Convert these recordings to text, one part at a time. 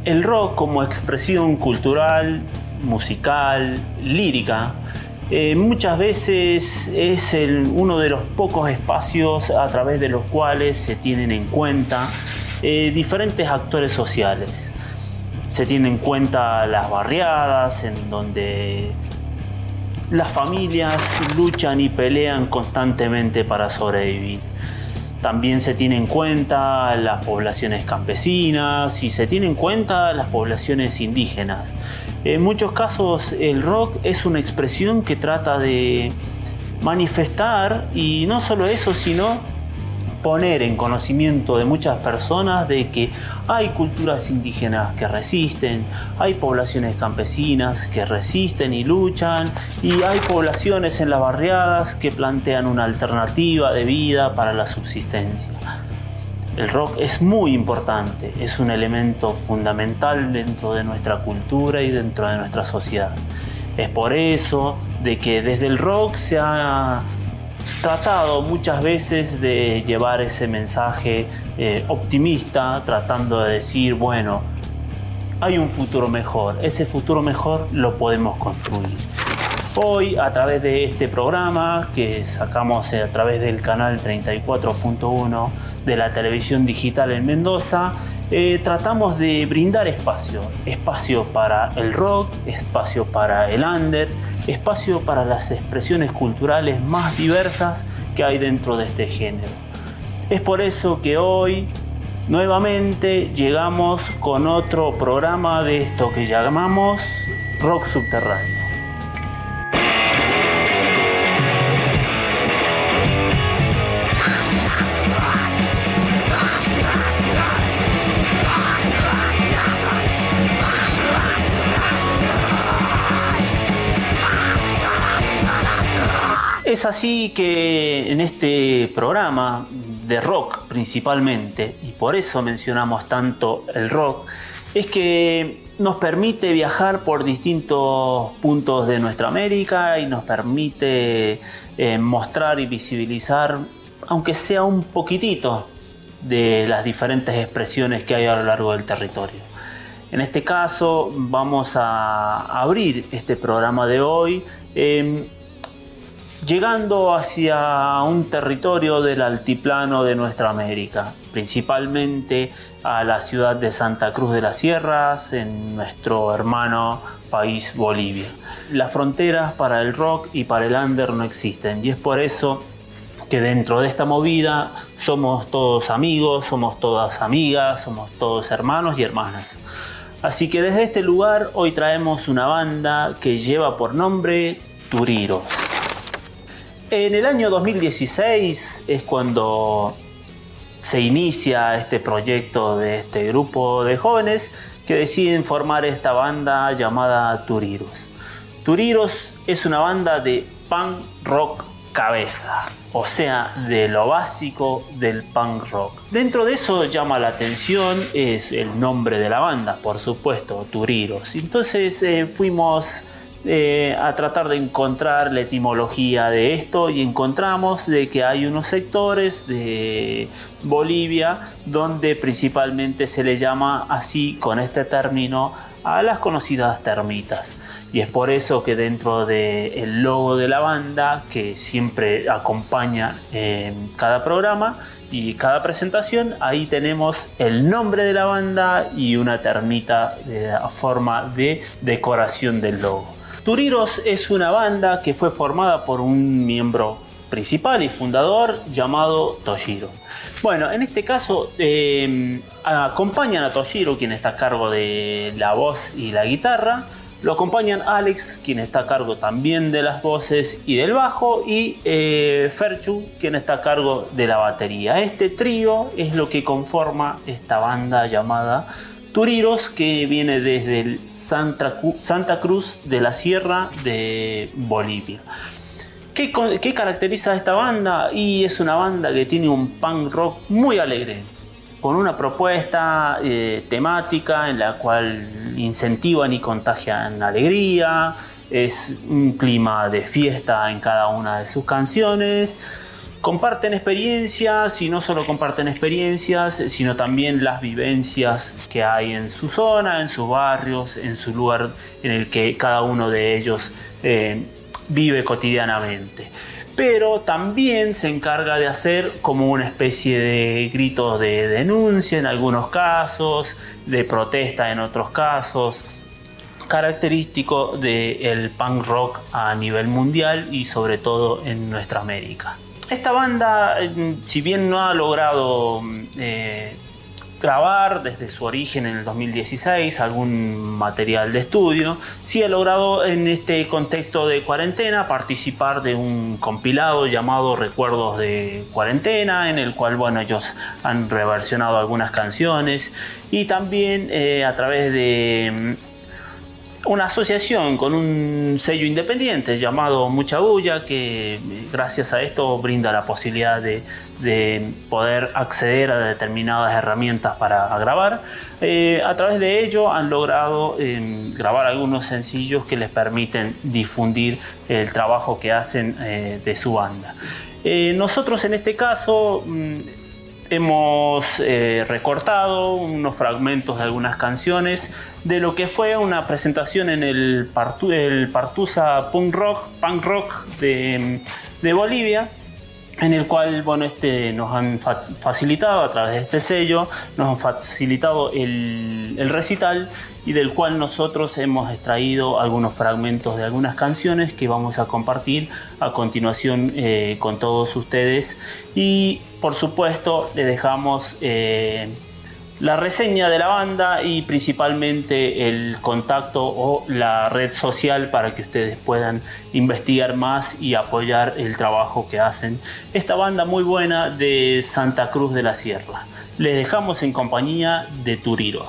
El rock como expresión cultural, musical, lírica, muchas veces es uno de los pocos espacios a través de los cuales se tienen en cuenta diferentes actores sociales. Se tienen en cuenta las barriadas, en donde las familias luchan y pelean constantemente para sobrevivir. También se tiene en cuenta las poblaciones campesinas y se tiene en cuenta las poblaciones indígenas. En muchos casos el rock es una expresión que trata de manifestar, y no solo eso, sino poner en conocimiento de muchas personas de que hay culturas indígenas que resisten, hay poblaciones campesinas que resisten y luchan, y hay poblaciones en las barriadas que plantean una alternativa de vida para la subsistencia. El rock es muy importante, es un elemento fundamental dentro de nuestra cultura y dentro de nuestra sociedad. Es por eso de que desde el rock se ha tratado muchas veces de llevar ese mensaje optimista, tratando de decir, bueno, hay un futuro mejor, ese futuro mejor lo podemos construir. Hoy, a través de este programa que sacamos a través del canal 34.1 de la televisión digital en Mendoza, tratamos de brindar espacio para el rock, espacio para el under, espacio para las expresiones culturales más diversas que hay dentro de este género. Es por eso que hoy nuevamente llegamos con otro programa de esto que llamamos Rock Subterráneo. Es así que en este programa de rock principalmente, y por eso mencionamos tanto el rock, es que nos permite viajar por distintos puntos de nuestra América y nos permite mostrar y visibilizar, aunque sea un poquitito, de las diferentes expresiones que hay a lo largo del territorio. En este caso vamos a abrir este programa de hoy llegando hacia un territorio del altiplano de nuestra América, principalmente a la ciudad de Santa Cruz de las Sierras, en nuestro hermano país Bolivia. Las fronteras para el rock y para el under no existen, y es por eso que dentro de esta movida somos todos amigos, somos todas amigas, somos todos hermanos y hermanas. Así que desde este lugar hoy traemos una banda que lleva por nombre Turiros. En el año 2016 es cuando se inicia este proyecto de este grupo de jóvenes que deciden formar esta banda llamada Turiros. Turiros es una banda de punk rock cabeza, o sea, de lo básico del punk rock. Dentro de eso llama la atención es el nombre de la banda, por supuesto, Turiros. Entonces fuimos a tratar de encontrar la etimología de esto y encontramos de que hay unos sectores de Bolivia donde principalmente se le llama así, con este término, a las conocidas termitas. Y es por eso que dentro del logo de la banda, que siempre acompaña en cada programa y cada presentación, ahí tenemos el nombre de la banda y una termita a forma de decoración del logo. Turiros es una banda que fue formada por un miembro principal y fundador llamado Toshiro. Bueno, en este caso acompañan a Toshiro, quien está a cargo de la voz y la guitarra. Lo acompañan Alex, quien está a cargo también de las voces y del bajo, y Ferchu, quien está a cargo de la batería. Este trío es lo que conforma esta banda llamada Turiros, que viene desde el Santa Cruz de la Sierra de Bolivia. ¿Qué caracteriza a esta banda? Y es una banda que tiene un punk rock muy alegre, con una propuesta temática en la cual incentivan y contagian alegría. Es un clima de fiesta en cada una de sus canciones. comparten experiencias, y no solo comparten experiencias, sino también las vivencias que hay en su zona, en sus barrios, en su lugar en el que cada uno de ellos vive cotidianamente. Pero también se encarga de hacer como una especie de gritos de denuncia en algunos casos, de protesta en otros casos, característico del punk rock a nivel mundial y sobre todo en nuestra América. Esta banda, si bien no ha logrado grabar desde su origen en el 2016 algún material de estudio, sí ha logrado en este contexto de cuarentena participar de un compilado llamado Recuerdos de Cuarentena, en el cual ellos han reversionado algunas canciones, y también a través de una asociación con un sello independiente llamado Mucha Bulla, que gracias a esto brinda la posibilidad de poder acceder a determinadas herramientas para grabar. A través de ello han logrado grabar algunos sencillos que les permiten difundir el trabajo que hacen de su banda. Nosotros en este caso hemos recortado unos fragmentos de algunas canciones de lo que fue una presentación en el Partusa Punk Rock de Bolivia, en el cual nos han facilitado a través de este sello, nos han facilitado el recital, y del cual nosotros hemos extraído algunos fragmentos de algunas canciones que vamos a compartir a continuación con todos ustedes. Y por supuesto le dejamos la reseña de la banda y principalmente el contacto o la red social para que ustedes puedan investigar más y apoyar el trabajo que hacen esta banda muy buena de Santa Cruz de la Sierra. Les dejamos en compañía de Turiros.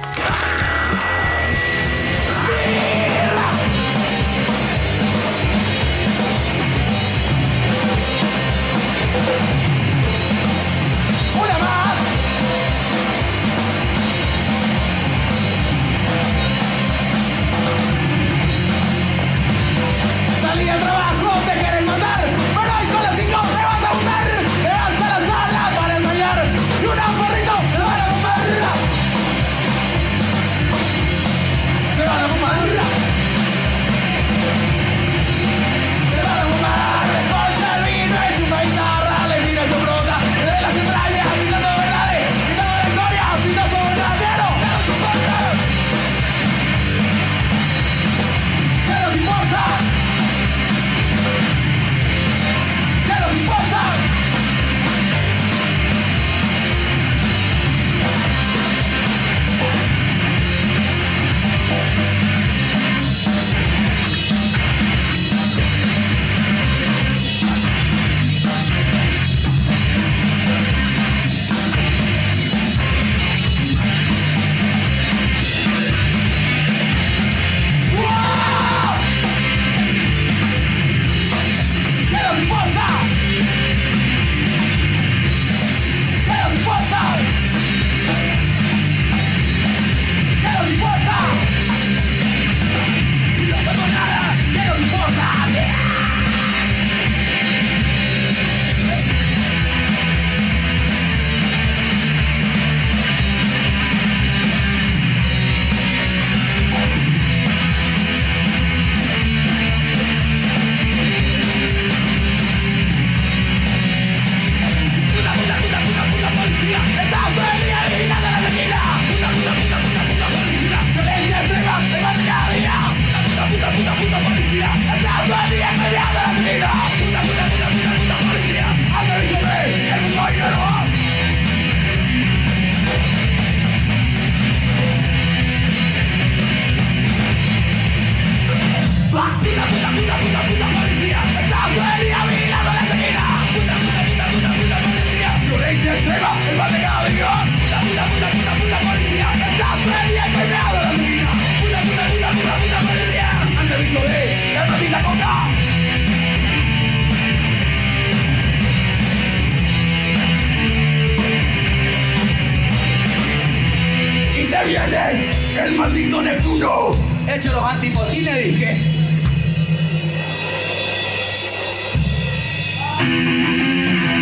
¡El maldito Neptuno! Hecho los antipotines, dije.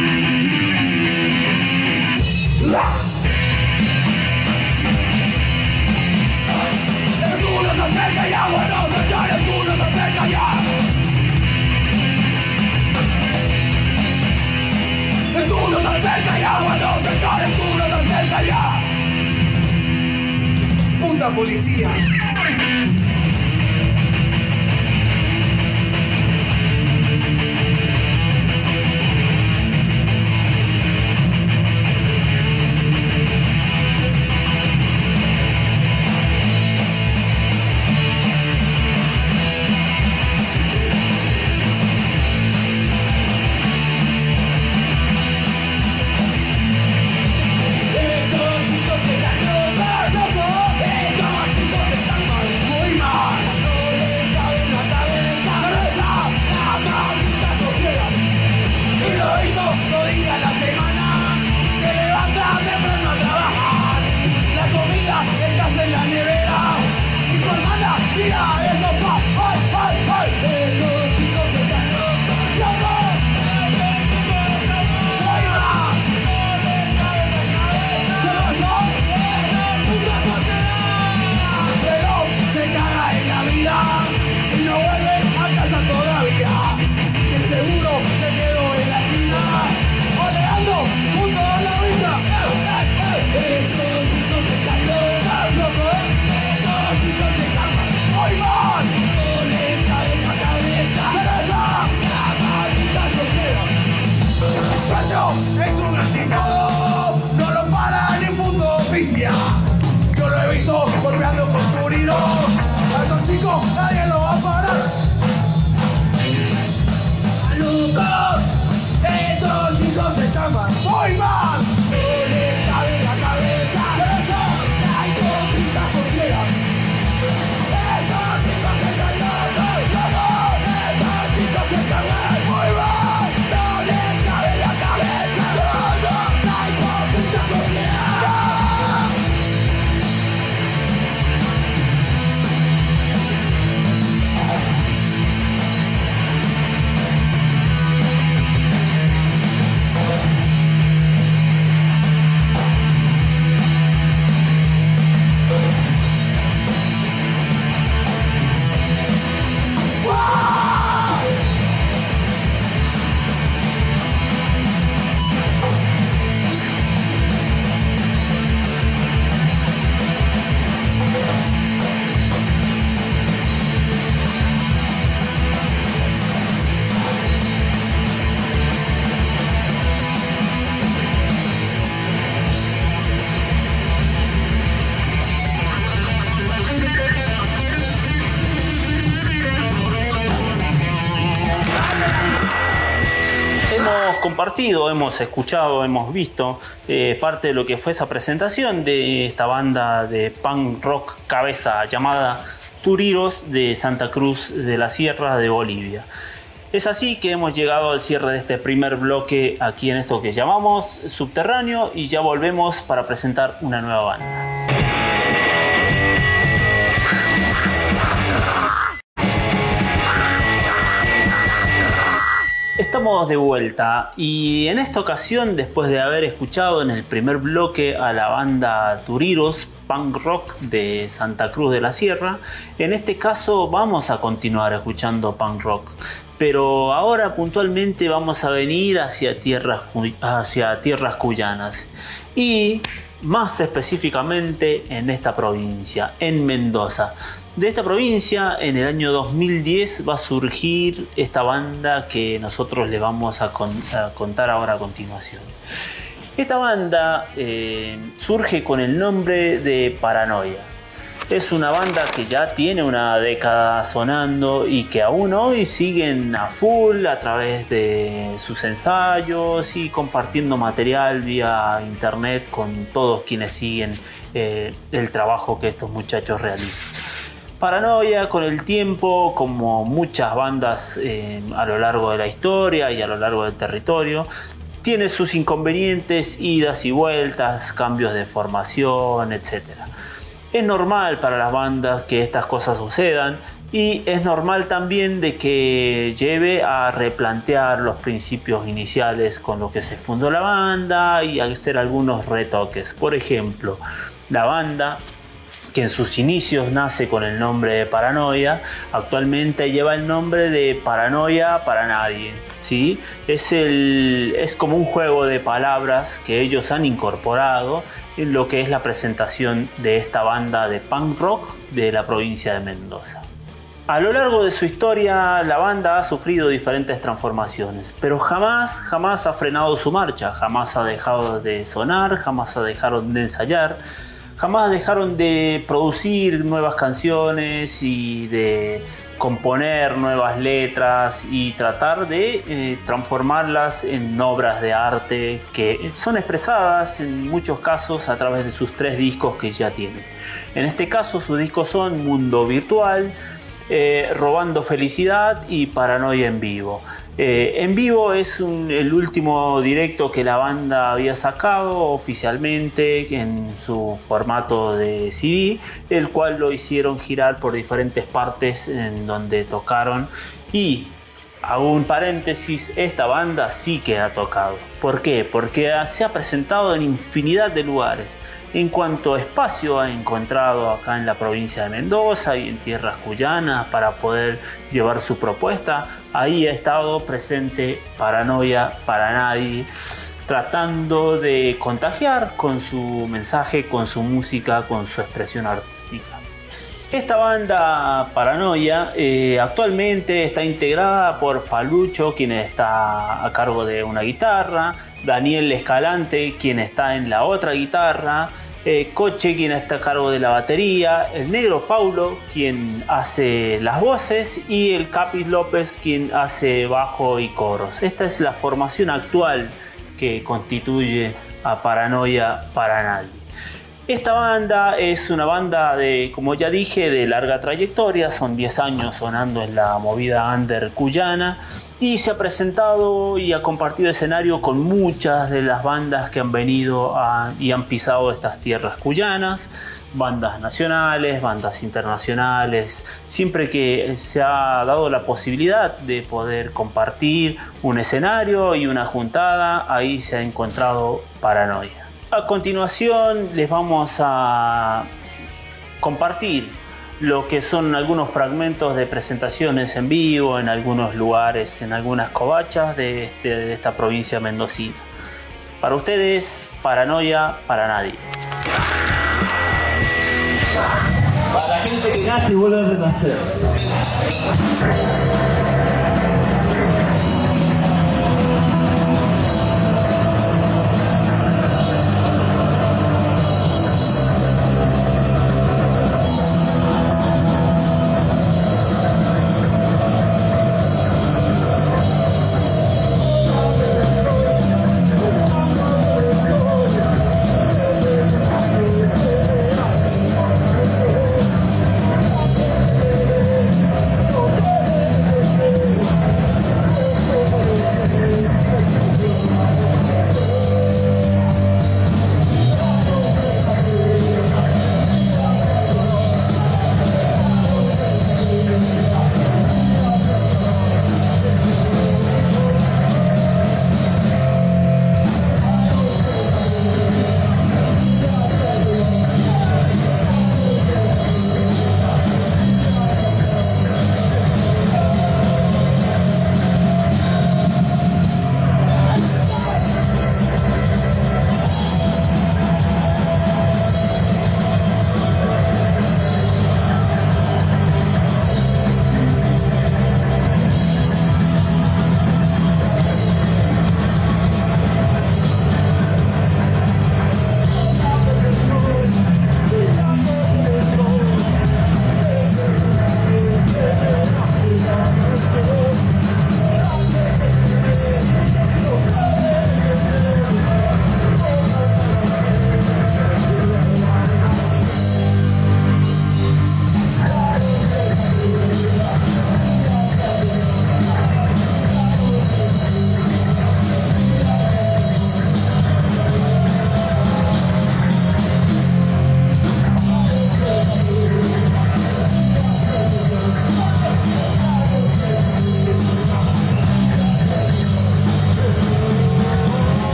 se acerca y agua no se echa, el culo se acerca ya. El culo se acerca y agua no se echa, el culo se acerca ya. Puta policía. Es un antidoto, no lo para ni mundo oficia. Yo lo he visto golpeando con Turiro. A estos chicos nadie lo va a parar. ¡Locos! Estos chicos se llaman muy mal. No les cabe en la cabeza. Eso, la hipócrita sociedad. Estos chicos se están locos. Estos chicos se están muy mal. No les cabe en la cabeza. La hipócrita sociedad. Hemos compartido, hemos escuchado, hemos visto parte de lo que fue esa presentación de esta banda de punk rock cabeza llamada Turiros de Santa Cruz de la Sierra de Bolivia. Es así que hemos llegado al cierre de este primer bloque aquí en esto que llamamos Subterráneo y ya volvemos para presentar una nueva banda. Estamos de vuelta y en esta ocasión, después de haber escuchado en el primer bloque a la banda Turiros, punk rock de Santa Cruz de la Sierra, en este caso vamos a continuar escuchando punk rock, pero ahora puntualmente vamos a venir hacia tierras cuyanas y más específicamente en esta provincia, en Mendoza. De esta provincia, en el año 2010 va a surgir esta banda que nosotros le vamos a contar ahora a continuación. Esta banda surge con el nombre de Paranoia. Es una banda que ya tiene una década sonando y que aún hoy siguen a full a través de sus ensayos y compartiendo material vía internet con todos quienes siguen el trabajo que estos muchachos realizan. Paranoia, con el tiempo, como muchas bandas a lo largo de la historia y a lo largo del territorio, tiene sus inconvenientes, idas y vueltas, cambios de formación, etc. Es normal para las bandas que estas cosas sucedan, y es normal también de que lleve a replantear los principios iniciales con los que se fundó la banda y a hacer algunos retoques. Por ejemplo, la banda, que en sus inicios nace con el nombre de Paranoia, actualmente lleva el nombre de Paranoia para Nadie, ¿sí? Es como un juego de palabras que ellos han incorporado en lo que es la presentación de esta banda de punk rock de la provincia de Mendoza. A lo largo de su historia, la banda ha sufrido diferentes transformaciones, pero jamás ha frenado su marcha, jamás ha dejado de sonar, jamás ha dejado de ensayar, jamás dejaron de producir nuevas canciones y de componer nuevas letras y tratar de transformarlas en obras de arte que son expresadas en muchos casos a través de sus 3 discos que ya tienen. En este caso sus discos son Mundo Virtual, Robando Felicidad y Paranoia en Vivo. En Vivo es el último directo que la banda había sacado oficialmente en su formato de CD, el cual lo hicieron girar por diferentes partes en donde tocaron. Y hago un paréntesis, esta banda sí que ha tocado. ¿Por qué? Porque se ha presentado en infinidad de lugares. En cuanto a espacio ha encontrado acá en la provincia de Mendoza y en tierras cuyanas para poder llevar su propuesta, ahí ha estado presente Paranoia para Nadie, tratando de contagiar con su mensaje, con su música, con su expresión artística. Esta banda Paranoia actualmente está integrada por Falucho, quien está a cargo de una guitarra, Daniel Escalante, quien está en la otra guitarra, Coche, quien está a cargo de la batería, el Negro Paulo, quien hace las voces, y el Capis López, quien hace bajo y coros. Esta es la formación actual que constituye a Paranoia para Nadie. Esta banda es una banda de, como ya dije, de larga trayectoria, son 10 años sonando en la movida under cuyana y se ha presentado y ha compartido escenario con muchas de las bandas que han venido y han pisado estas tierras cuyanas, bandas nacionales, bandas internacionales, siempre que se ha dado la posibilidad de poder compartir un escenario y una juntada, ahí se ha encontrado Paranoia. A continuación les vamos a compartir lo que son algunos fragmentos de presentaciones en vivo en algunos lugares, en algunas covachas de esta provincia mendocina. Para ustedes, Paranoia para Nadie. Para la gente que nace y vuelve a renacer.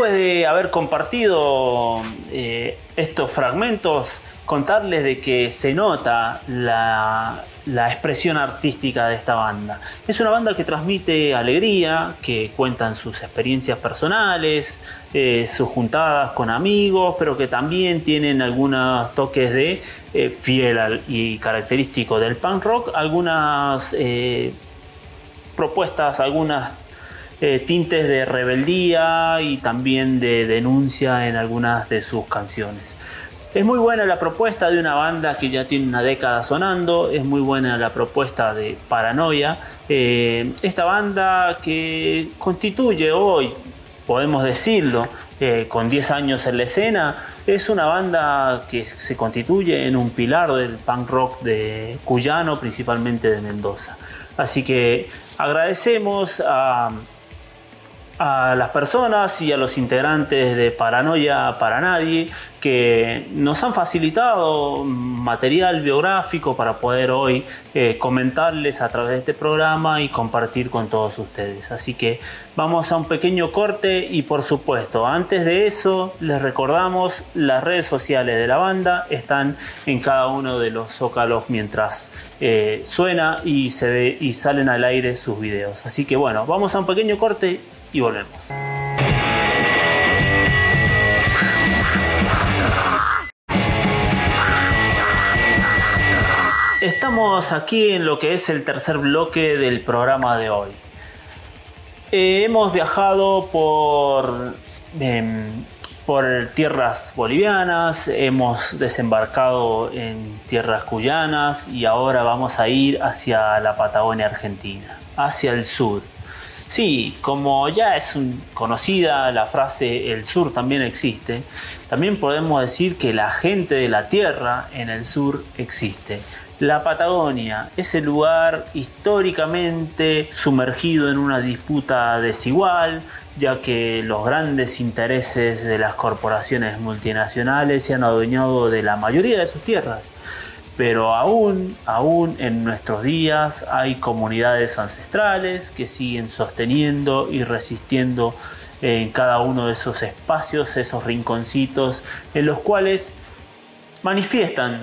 Después de haber compartido estos fragmentos, contarles de que se nota la expresión artística de esta banda. Es una banda que transmite alegría, que cuentan sus experiencias personales, sus juntadas con amigos, pero que también tienen algunos toques de fiel y característico del punk rock, algunas propuestas, algunas tintes de rebeldía y también de denuncia en algunas de sus canciones. Es muy buena la propuesta de una banda que ya tiene una década sonando, es muy buena la propuesta de Paranoia. Esta banda que constituye hoy, podemos decirlo, con 10 años en la escena, es una banda que se constituye en un pilar del punk rock de cuyano, principalmente de Mendoza. Así que agradecemos a las personas y a los integrantes de Paranoia para Nadie que nos han facilitado material biográfico para poder hoy comentarles a través de este programa y compartir con todos ustedes. Así que vamos a un pequeño corte y, por supuesto, antes de eso les recordamos las redes sociales de la banda están en cada uno de los zócalos mientras suena y se ve y salen al aire sus videos. Así que bueno, vamos a un pequeño corte y volvemos. Estamos aquí en lo que es el tercer bloque del programa de hoy. Hemos viajado por tierras bolivianas, hemos desembarcado en tierras cuyanas y ahora vamos a ir hacia la Patagonia Argentina, hacia el sur. Sí, como ya es conocida la frase "el sur también existe", también podemos decir que la gente de la tierra en el sur existe. La Patagonia, ese lugar históricamente sumergido en una disputa desigual, ya que los grandes intereses de las corporaciones multinacionales se han adueñado de la mayoría de sus tierras. Pero aún en nuestros días hay comunidades ancestrales que siguen sosteniendo y resistiendo en cada uno de esos espacios, esos rinconcitos en los cuales manifiestan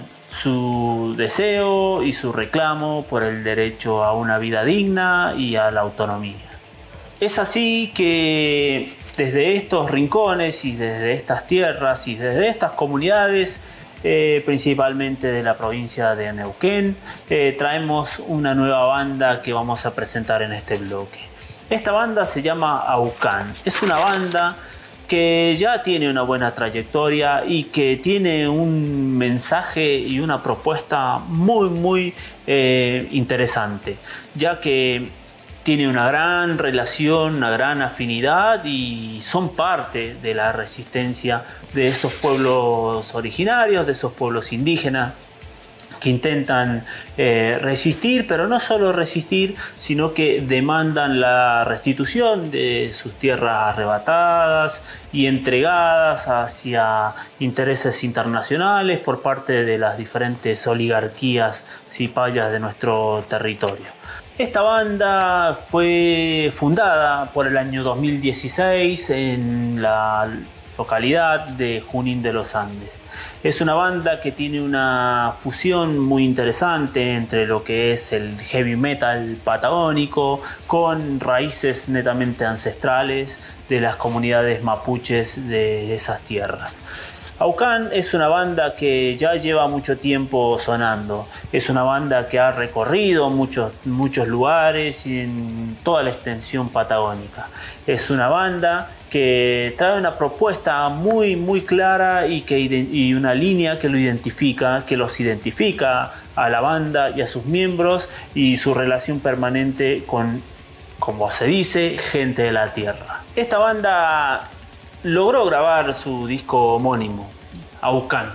su deseo y su reclamo por el derecho a una vida digna y a la autonomía. Es así que desde estos rincones y desde estas tierras y desde estas comunidades, principalmente de la provincia de Neuquén, traemos una nueva banda que vamos a presentar en este bloque. Esta banda se llama Aucán. Es una banda que ya tiene una buena trayectoria y que tiene un mensaje y una propuesta muy interesante, ya que tiene una gran relación, una gran afinidad y son parte de la resistencia de esos pueblos originarios, de esos pueblos indígenas que intentan resistir, pero no solo resistir, sino que demandan la restitución de sus tierras arrebatadas y entregadas hacia intereses internacionales por parte de las diferentes oligarquías cipayas de nuestro territorio. Esta banda fue fundada por el año 2016 en la localidad de Junín de los Andes. Es una banda que tiene una fusión muy interesante entre lo que es el heavy metal patagónico con raíces netamente ancestrales de las comunidades mapuches de esas tierras. Aucán es una banda que ya lleva mucho tiempo sonando. Es una banda que ha recorrido muchos lugares en toda la extensión patagónica. Es una banda que trae una propuesta muy clara y una línea que los identifica a la banda y a sus miembros y su relación permanente con, como se dice, gente de la tierra. Esta banda logró grabar su disco homónimo, Aucán,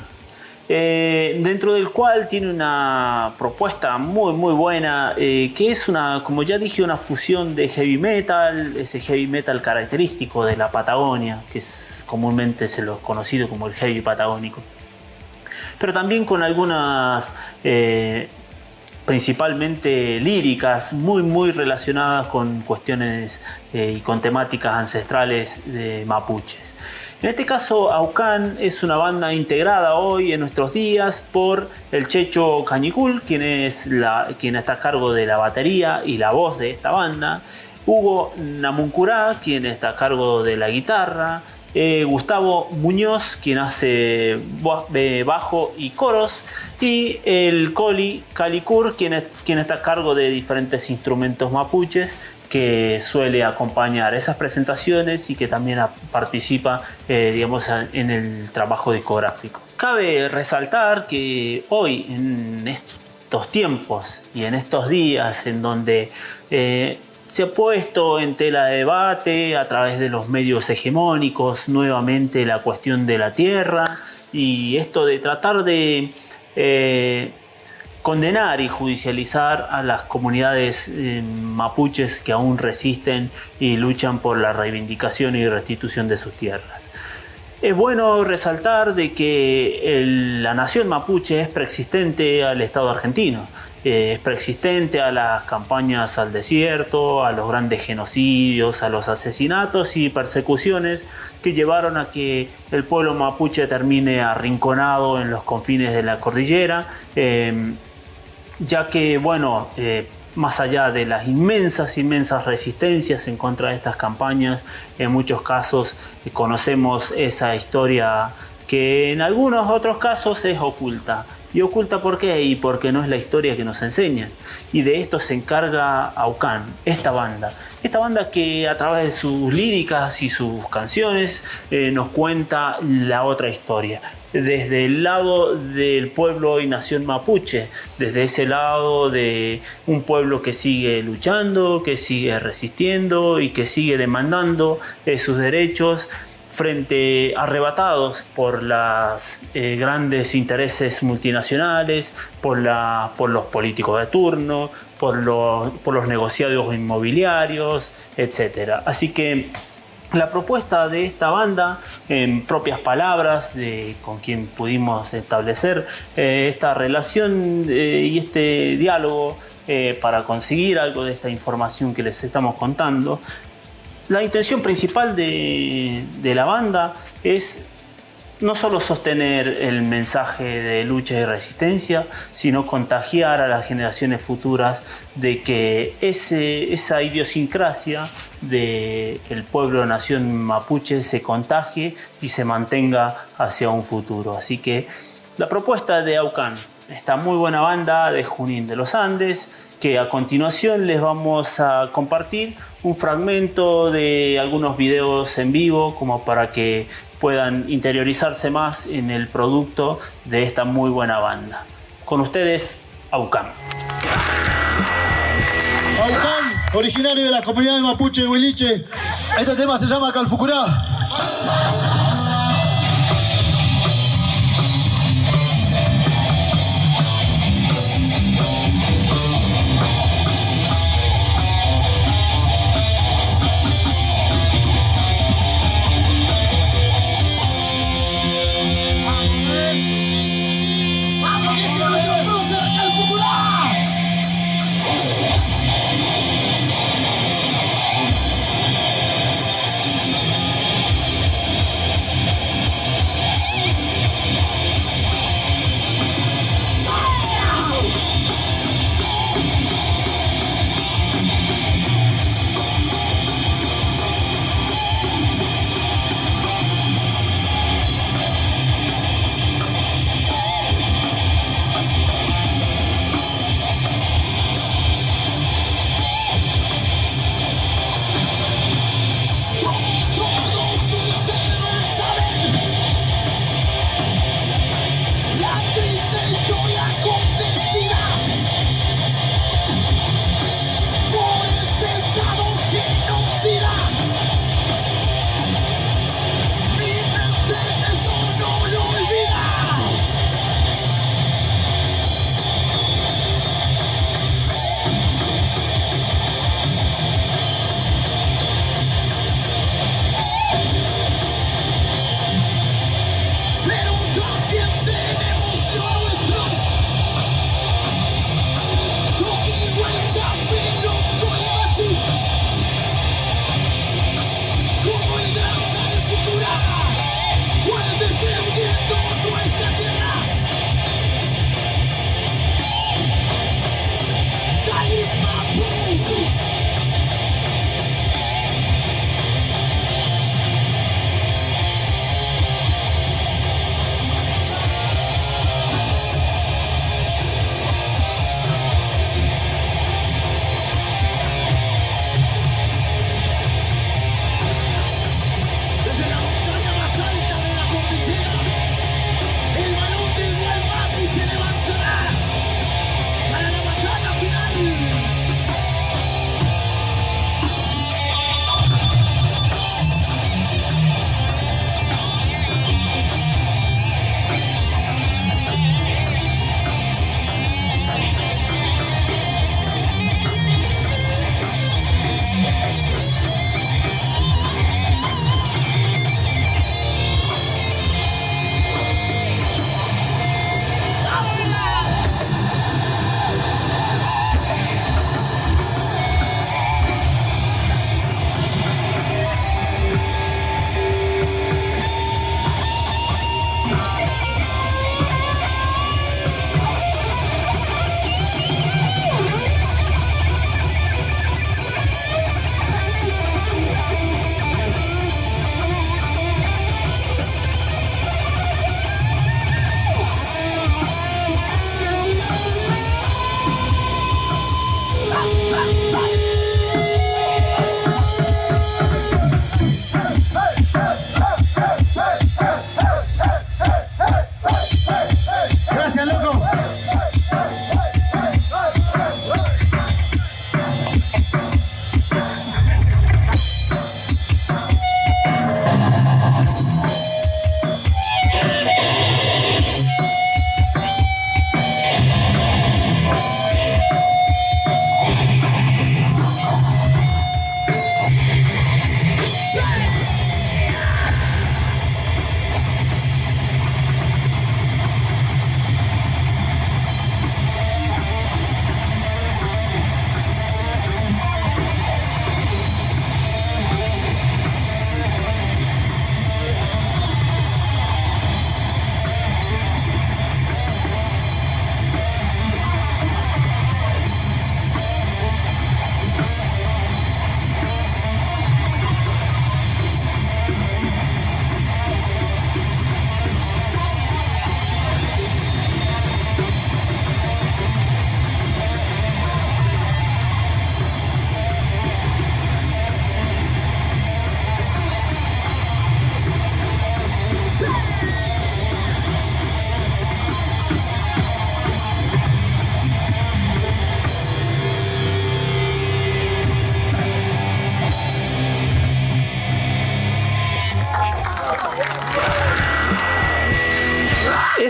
dentro del cual tiene una propuesta muy buena, que es como ya dije, una fusión de heavy metal, ese heavy metal característico de la Patagonia, que es comúnmente se lo conocido como el heavy patagónico, pero también con algunas principalmente líricas, muy relacionadas con cuestiones y con temáticas ancestrales de mapuches. En este caso, Aucán es una banda integrada hoy en nuestros días por el Checho Cañicul, quien está a cargo de la batería y la voz de esta banda, Hugo Namuncurá, quien está a cargo de la guitarra, Gustavo Muñoz, quien hace bajo y coros, y el Coli Calicur, quien está a cargo de diferentes instrumentos mapuches, que suele acompañar esas presentaciones y que también participa digamos, en el trabajo discográfico. Cabe resaltar que hoy, en estos tiempos y en estos días en donde se ha puesto en tela de debate a través de los medios hegemónicos nuevamente la cuestión de la tierra y esto de tratar de condenar y judicializar a las comunidades mapuches que aún resisten y luchan por la reivindicación y restitución de sus tierras. Es bueno resaltar de que la nación mapuche es preexistente al Estado argentino, es preexistente a las campañas al desierto, a los grandes genocidios, a los asesinatos y persecuciones que llevaron a que el pueblo mapuche termine arrinconado en los confines de la cordillera, ya que, bueno, más allá de las inmensas resistencias en contra de estas campañas, en muchos casos conocemos esa historia que en algunos otros casos es oculta. ¿Y oculta por qué? Y porque no es la historia que nos enseñan. Y de esto se encarga Aucán, esta banda. Esta banda que a través de sus líricas y sus canciones nos cuenta la otra historia. Desde el lado del pueblo y nación mapuche, desde ese lado de un pueblo que sigue luchando, que sigue resistiendo y que sigue demandando sus derechos frente arrebatados por los grandes intereses multinacionales, por los políticos de turno, por los negociados inmobiliarios, etc. Así que la propuesta de esta banda, en propias palabras con quien pudimos establecer esta relación y este diálogo para conseguir algo de esta información que les estamos contando, la intención principal de la banda es no solo sostener el mensaje de lucha y resistencia, sino contagiar a las generaciones futuras de que esa idiosincrasia del pueblo-nación mapuche se contagie y se mantenga hacia un futuro. Así que la propuesta de Aucán, esta muy buena banda de Junín de los Andes, que a continuación les vamos a compartir un fragmento de algunos videos en vivo como para que puedan interiorizarse más en el producto de esta muy buena banda. Con ustedes, Aucán. Aucán, originario de la comunidad de Mapuche de Huiliche. Este tema se llama Calfucurá.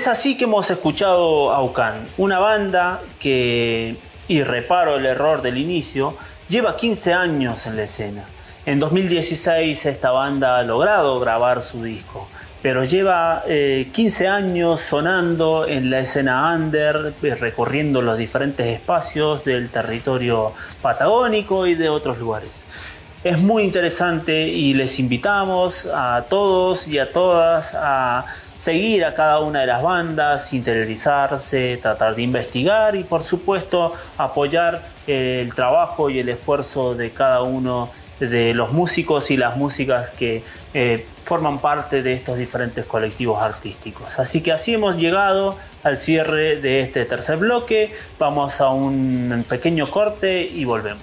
Es así que hemos escuchado Aucán, una banda que, y reparo el error del inicio, lleva 15 años en la escena. En 2016 esta banda ha logrado grabar su disco, pero lleva 15 años sonando en la escena under, recorriendo los diferentes espacios del territorio patagónico y de otros lugares. Es muy interesante y les invitamos a todos y a todas a seguir a cada una de las bandas, interiorizarse, tratar de investigar y por supuesto apoyar el trabajo y el esfuerzo de cada uno de los músicos y las músicas que forman parte de estos diferentes colectivos artísticos. Así que así hemos llegado al cierre de este tercer bloque. Vamos a un pequeño corte y volvemos.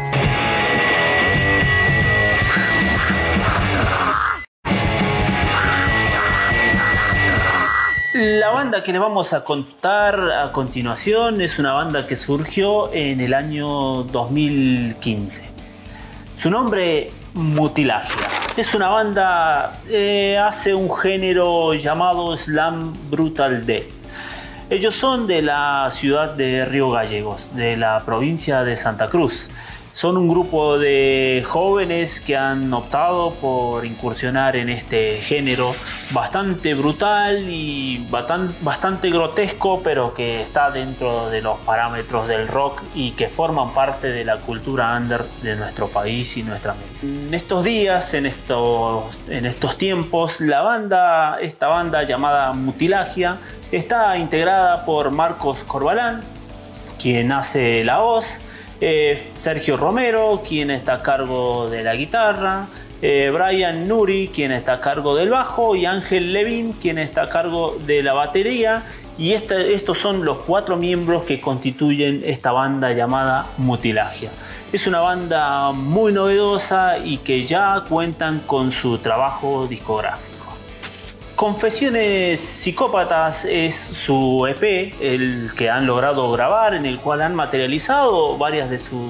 La banda que les vamos a contar a continuación es una banda que surgió en el año 2015. Su nombre, Mutilagia. Es una banda que hace un género llamado Slam Brutal Death. Ellos son de la ciudad de Río Gallegos, de la provincia de Santa Cruz. Son un grupo de jóvenes que han optado por incursionar en este género bastante brutal y bastante grotesco, pero que está dentro de los parámetros del rock y que forman parte de la cultura under de nuestro país y nuestra América. En estos días, en estos tiempos, esta banda llamada Mutilagia está integrada por Marcos Corbalán, quien hace la voz, Sergio Romero, quien está a cargo de la guitarra, Brian Nuri, quien está a cargo del bajo, y Ángel Levin, quien está a cargo de la batería. Y estos son los 4 miembros que constituyen esta banda llamada Mutilagia. Es una banda muy novedosa y que ya cuentan con su trabajo discográfico. Confesiones Psicópatas es su EP, el que han logrado grabar, en el cual han materializado varias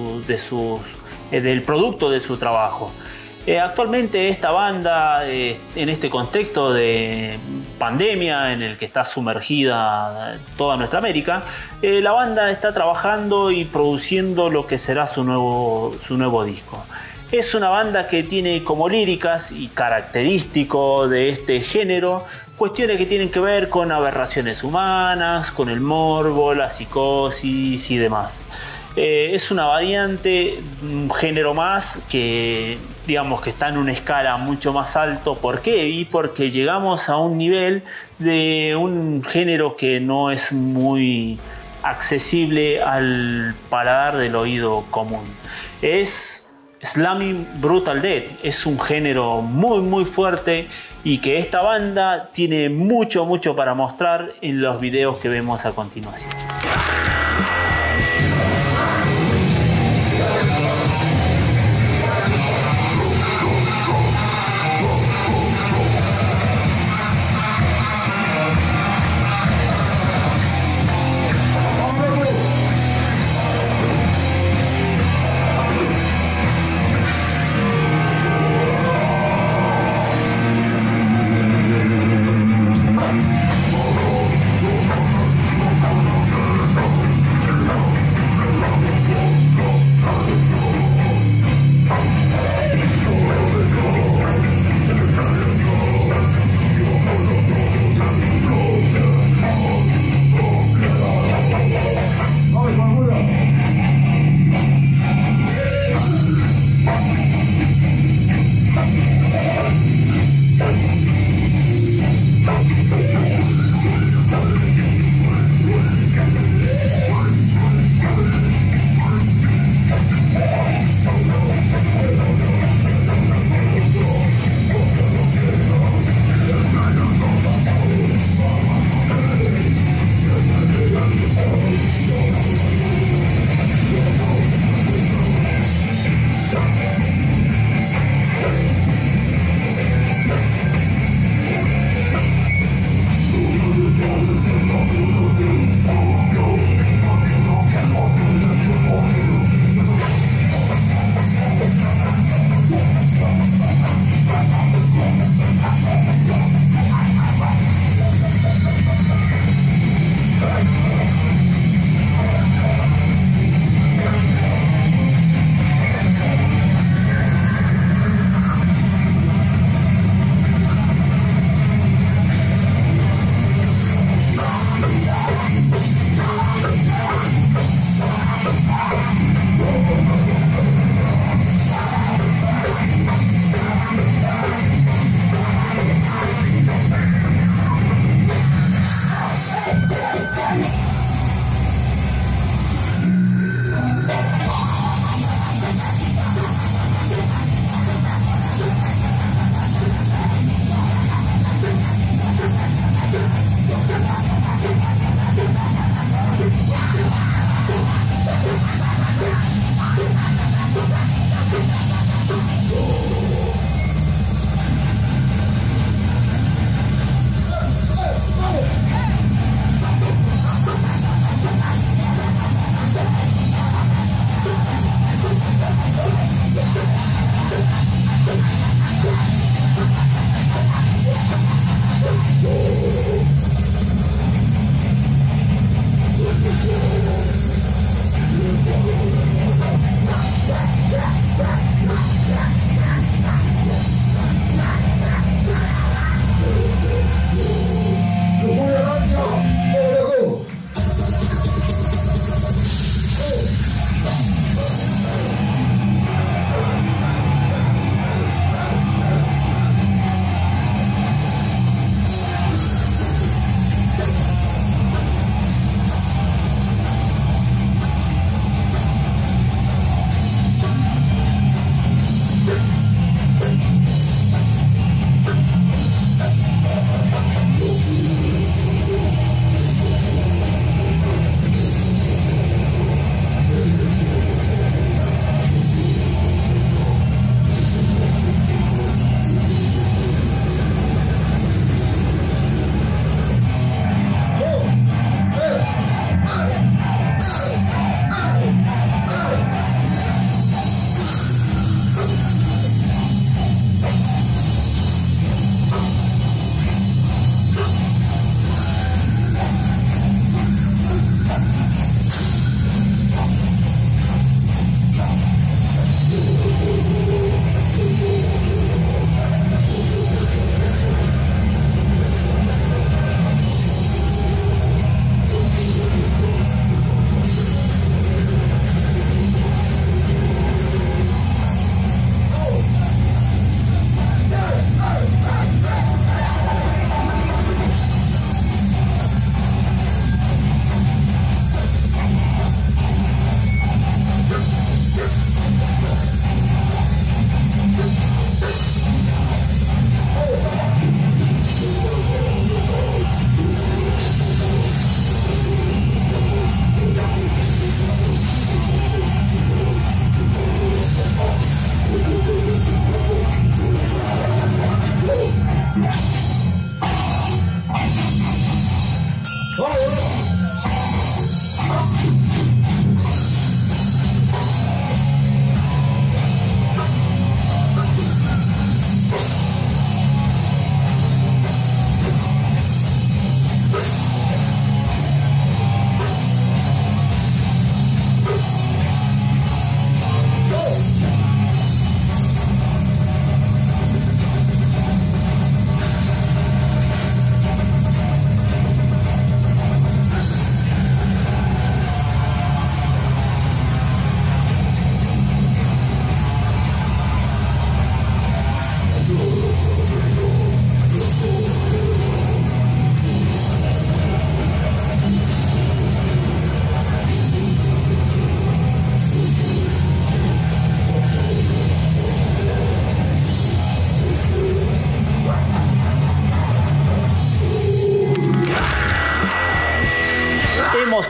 del producto de su trabajo. Actualmente esta banda, en este contexto de pandemia en el que está sumergida toda nuestra América, la banda está trabajando y produciendo lo que será su nuevo disco. Es una banda que tiene como líricas y característico de este género cuestiones que tienen que ver con aberraciones humanas, con el morbo, la psicosis y demás. Es una variante, un género más que digamos que está en una escala mucho más alto. ¿Por qué? Y porque llegamos a un nivel de un género que no es muy accesible al paladar del oído común. Es Slam Brutal Death, es un género muy fuerte y que esta banda tiene mucho para mostrar en los videos que vemos a continuación.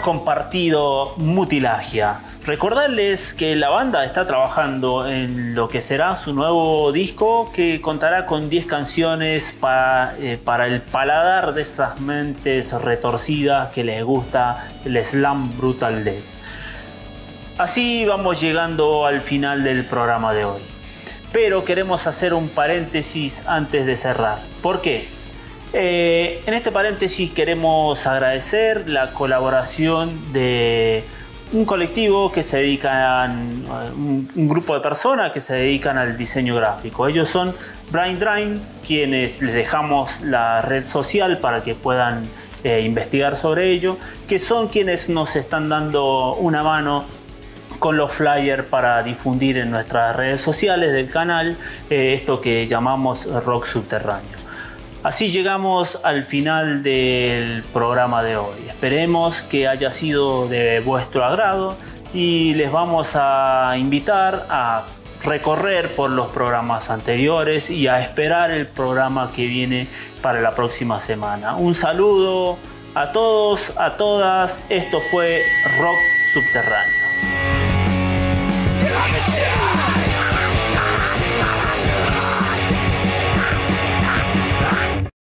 compartido Mutilagia. Recordarles que la banda está trabajando en lo que será su nuevo disco, que contará con 10 canciones para el paladar de esas mentes retorcidas que les gusta el Slam Brutal Death. Así vamos llegando al final del programa de hoy. Pero queremos hacer un paréntesis antes de cerrar. ¿Por qué? En este paréntesis queremos agradecer la colaboración de un colectivo que se dedican, un grupo de personas que se dedican al diseño gráfico. Ellos son Brain Drain, quienes les dejamos la red social para que puedan investigar sobre ello, que son quienes nos están dando una mano con los flyers para difundir en nuestras redes sociales del canal esto que llamamos rock subterráneo. Así llegamos al final del programa de hoy. Esperemos que haya sido de vuestro agrado y les vamos a invitar a recorrer por los programas anteriores y a esperar el programa que viene para la próxima semana. Un saludo a todos, a todas. Esto fue Rock Subterráneo.